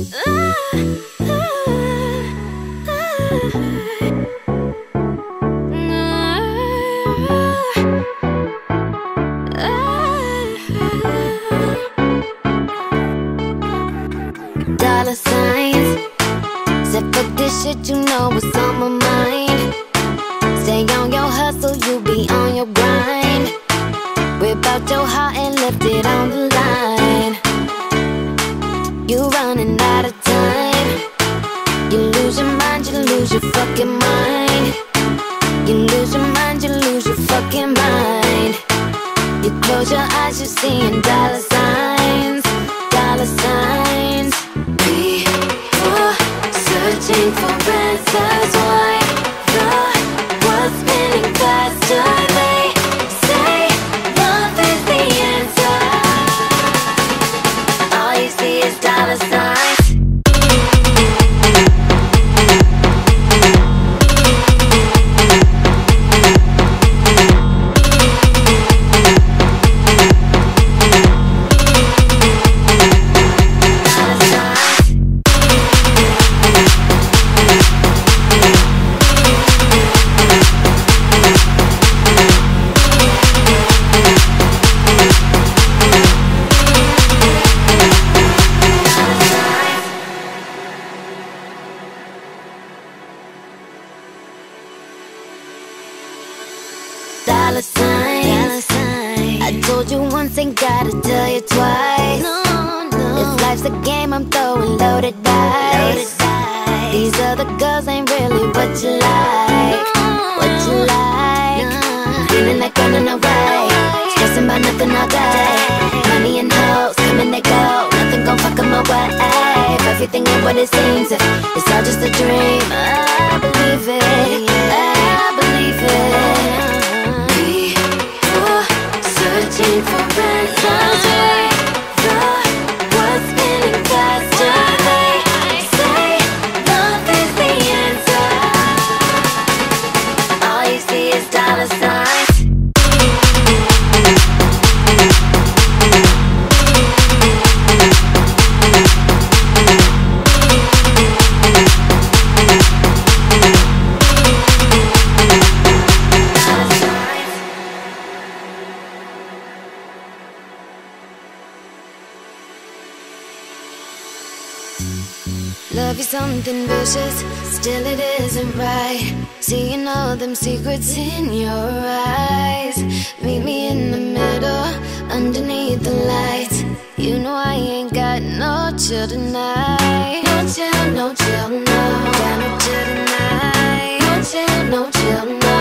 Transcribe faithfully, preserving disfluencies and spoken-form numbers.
Dollar signs. Said fuck this shit, you know what's on my mind. Stay on your hustle, you be on your grind. Whip out your heart and lift it on the line. You running out of time. You lose your mind, you lose your fucking mind. You lose your mind, you lose your fucking mind. You close your eyes, you're seeing dollar signs. Dollar signs. Before searching for answers, why the world's spinning faster? They say love is the answer. All you see is dollar signs. Dollar signs. Dollar signs. I told you once, ain't gotta tell you twice. No, no. If life's a game, I'm throwing loaded dice. Loaded dice. These other girls ain't really what you like. No. What you like? No. Feeling like running away, stressing about nothing all day. Money and hoes come and they go, nothing gon' fuck 'em away. If everything ain't what it seems, if it's all just a dream, I believe it. I believe it. Searching for answers, why the world's spinning faster? They say love is the answer. All you see is dollar signs. Love you something vicious, still it isn't right. Seeing all them secrets in your eyes. Meet me in the middle, underneath the lights. You know I ain't got no chill tonight. No chill, no chill, no. Got no chill tonight. No chill, no chill, no.